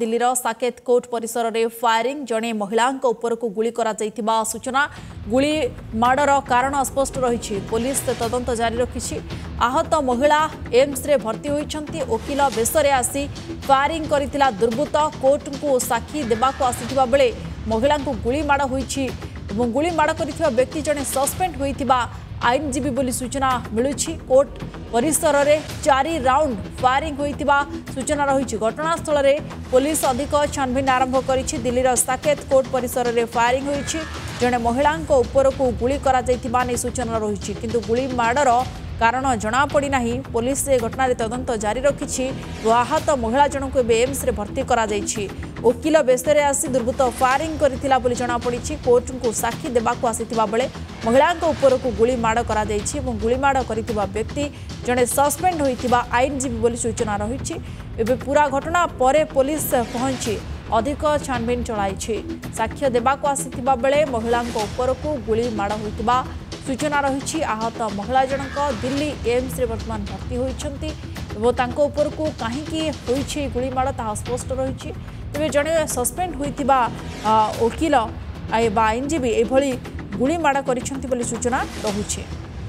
दिल्लीर साकेत कोर्ट परिसर में फायरिंग जड़े महिला को गुली करा सूचना गुली माड़र कारण अस्पष्ट रही पुलिस तदंत जारी रखी आहत महिला एम्स रे भर्ती होती वकिल बेसरे आसी फायरिंग करथिला दुर्बृत्त कोर्ट को साक्षी देवाक आसीथिबा बेले महिला को गुली माड़ होईछि एवं गुली माड़ करथिबा व्यक्ति जड़े सस्पेंड होइथिबा आईनजीवी बोली सूचना मिलुछि कोर्ट परिसर में 4 राउंड फायरिंग होइथिबा सूचना रही घटनास्थल में पुलिस अधिक छानबीन आरंभ करिछि दिल्लीर साकेत कोर्ट परिसर में फायरिंग होइछि जड़े महिला उपरकू गुली करा जाइथिबा नै सूचना रही किंतु गुली माड़र कारण जना पड़ी नाही पुलिस घटना तदंत जारी रखी आहत महिला जनक एम्स रे भर्ती करा जाइछि वकिल बेसरे आसी दुर्बृत्त फायरिंग करथिला बोली जना पड़ी कोर्ट को साक्षी देवाक आसीथिबा बेले महिला उपरकू गुली माड़ करा जाइछि एवं गुली माड़ करथिबा व्यक्ति जड़े सस्पेंड होइथिबा आईनजीवी बोली सूचना रही एबे पूरा घटना परे पुलिस पहुंची अधिक छानबीन चलाई साक्ष्य देवाक आसीथिबा बेले महिला उपरकू गुली माड़ होइथिबा सूचना रही आहत महिला जनक दिल्ली एम्स रे वर्तमान भर्ती होइछंती एवं तांको उपरकू काहींकी होइछि गुली माड़ ता स्पष्ट रही तेज जड़े सस्पेंड होइथिबा वकिल आईनजीवी एभली गुली माड़ करिसेंती बोली सूचना रही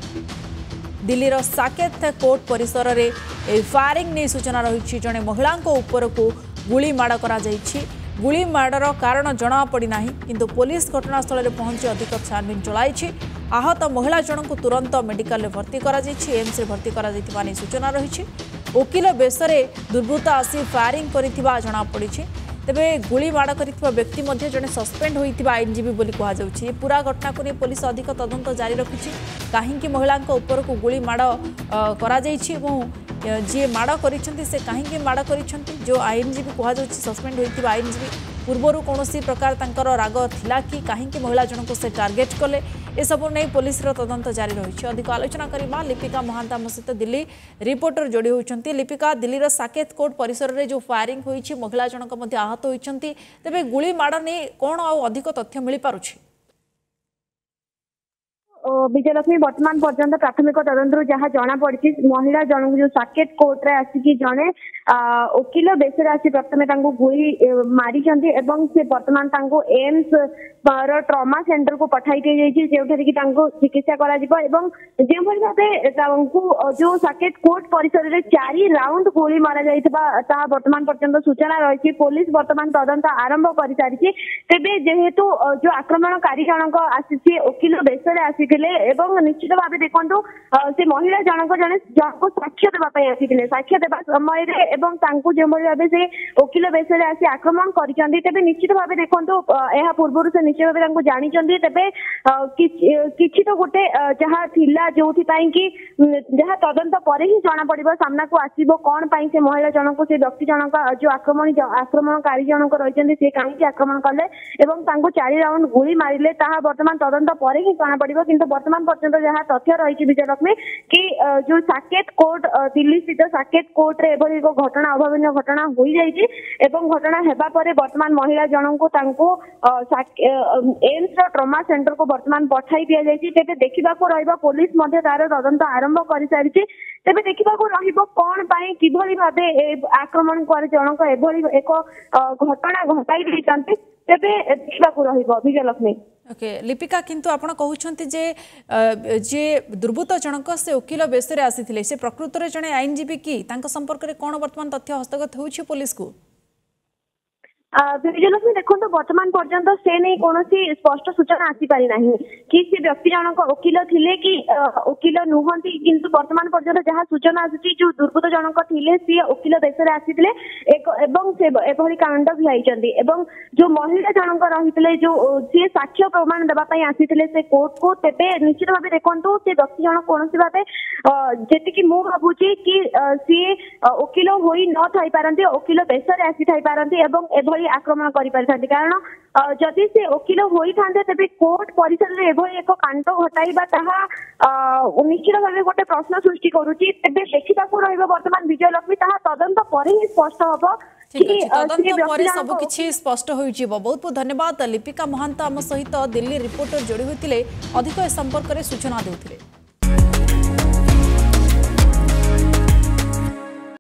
दिल्लीर साकेत कोर्ट परिसर में फायरिंग नहीं सूचना रही जड़े महिला उपरकू गुली माड़ करा जाइछि गुली माड़र कारण जना पड़ी नाही किंतु पुलिस घटनास्थल में पहुंची अधिक छानबीन चलाई आहत महिला जन को तुरंत मेडिकल भर्ती करा जाइछि एम्स रे भर्ती करा जाइथिबा नै सूचना रही वकिल बेसरे दुर्बृत्त आसी फायरिंग करिथिबा जना पड़ी तेबे गुली माड़ करिथिबा व्यक्ति मध्य जने सस्पेंड होइथिबा आईनजीवी बोली कहा जाउछि पूरा घटना को नै पुलिस अधिक तदंत जारी रखिछि काहींकी महिला ऊपर को गुली माड़ करा जाइछि एवं जी माड़ करिसेंती से काहींकी माड़ करिसेंती जो आईनजीवी कहा जाउछि सस्पेंड होइथिबा आईनजीवी पूर्वर कौन प्रकार तांकर राग थिला कि काहींकी महिला जन को से टार्गेट कले ए सब नहीं पुलिस तदंत जारी रही अधिक आलोचना करबा लिपिका महांत आम सहित दिल्ली रिपोर्टर जोड़ी होती लिपिका दिल्लीर साकेत कोर्ट परिसर में जो फायरिंग होती महिला जनक मध्य आहत होती तेबे गुली माड़ नहीं कौन अधिक तथ्य मिल पारुछि विजयलक्ष्मी वर्तमान पर्यंत प्राथमिक तदंत जहाँ जना पड़ी महिला जन जो साकेत कोर्ट रे आसिकी जड़े वकिल बेसरे आसी प्रथमे गुली मारी से वर्तमान एम्स ट्रमा सेंटर को पठाई दी जो चिकित्सा करा जो भाव जो साकेत कोर्ट परिसर में 4 राउंड गोली मारा जाता वर्तमान पर्यंत सूचना रही पुलिस वर्तमान तदंत आरंभ कर सारी तेबे जेहेतु जो आक्रमणकारी जनक आसी वकिल बेसरे आसी निश्चित भाव देखो से महिला जनक जड़े जन साक्ष्य देवाई आसी साक्ष्य देवा समय जो भाव से वकिल बेसरे आसी आक्रमण कर निश्चित भाव देखो यह पूर्व से निश्चित भाव जानी तेबे किछि तो गोटे जहाँ थिला जो कि जहाँ तदंत पर ही जना पड़ो सामना को आसो कौन से महिला जनक से व्यक्ति जनक जो आक्रमणकारी जनक रही सी कहीं आक्रमण कले 4 राउंड गुली मारे वर्तमान तदंत पर ही जना पड़ो किंतु वर्तमान पर्यंत जहाँ तथ्य रही विजयलक्ष्मी कि जो साकेत कोर्ट दिल्ली स्थित साकेत कोर्ट रे एभली एक घटना अभावन घटना हो जाइए घटना हेबा परे वर्तमान महिला जनक को एम्स ट्रमा सेंटर को वर्तमान पठाई दि जाइए तेज देखा पुलिस तार तदंत आरंभ कर सारी तेज देखा कौन किभली भाव आक्रमणकारी जनक एभली एक घटना घटाई देते तेबे देखा विजयलक्ष्मी ओके लिपिका किंतु आपण कहउछंती जे दुर्बृत्त जनक से वकिल बेसरे आसीथिले से प्रकृत रे जने आईनजीवी की तांका संपर्क रे कोन वर्तमान तथ्य हस्तगत होउछि पुलिस को विजयलक्ष्मी देखो वर्तमान पर्यंत से नहीं कौन स्पष्ट सूचना आसी पारि नाही कि से व्यक्ति जनक वकिल थिले कि वकिल नुहंती किंतु वर्तमान पर्यंत जहाँ सूचना आसी जो दुर्बृत्त जनक थिले सी वकिल बेसरे आसीथिले एवं से एभली कांड भियाइचंती एवं जो महिला जनक रही जो सी साक्ष्य प्रमाण देबा पई आसीथिले से कोर्ट को तेबे निश्चित भाव देखो से व्यक्ति जनक कौन भाव जेतिकी मु भाबुची कि सी वकिल होई न थाई पारंती वकिल बेसरे आसी थाई पारंती एवं एभली आक्रमण करि कारण जदि से वकिल होई थांते तेबे कोर्ट परिसर रे एभली एक कांड घटाइबा ताहा निश्चित भाव गोटे प्रश्न सृष्टि करूची तेबे देखिबाकू रहइबो वर्तमान विजयलक्ष्मी ताहा तदंत पर ही स्पष्ट हबो तदंत सब किछि स्पष्ट होई जिवो बहुत बहुत धन्यवाद लिपिका महांत आम सहित दिल्ली रिपोर्टर जोड़ी होतिले अधिक संपर्क रे सूचना देउथिले।